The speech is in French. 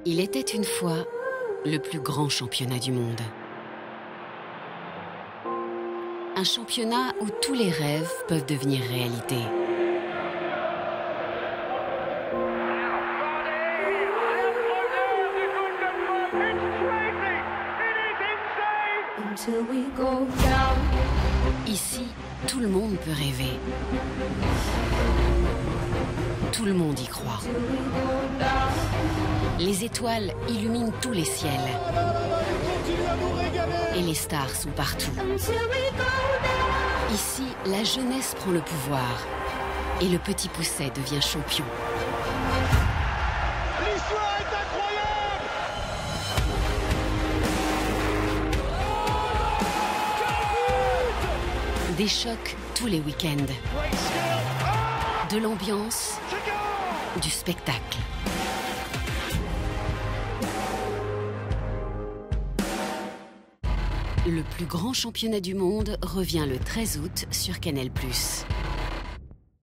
Il était une fois le plus grand championnat du monde. Un championnat où tous les rêves peuvent devenir réalité. Ici, tout le monde peut rêver. Tout le monde y croit. Les étoiles illuminent tous les ciels. Et les stars sont partout. Ici, la jeunesse prend le pouvoir. Et le petit pousset devient champion. L'histoire est incroyable! Des chocs tous les week-ends. De l'ambiance, du spectacle. Le plus grand championnat du monde revient le 13 août sur Canal+.